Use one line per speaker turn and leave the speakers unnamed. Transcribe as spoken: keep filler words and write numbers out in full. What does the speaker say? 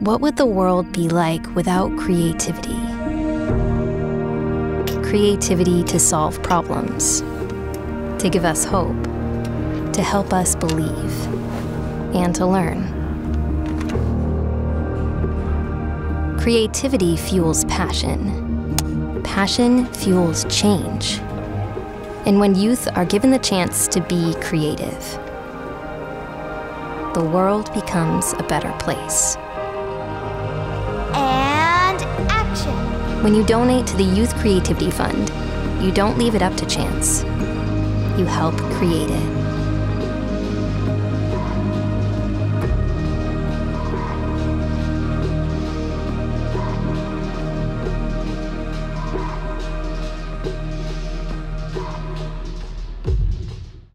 What would the world be like without creativity? Creativity to solve problems, to give us hope, to help us believe, and to learn. Creativity fuels passion. Passion fuels change. And when youth are given the chance to be creative, the world becomes a better place.
And action!
When you donate to the Youth Creativity Fund, you don't leave it up to chance. You help create it.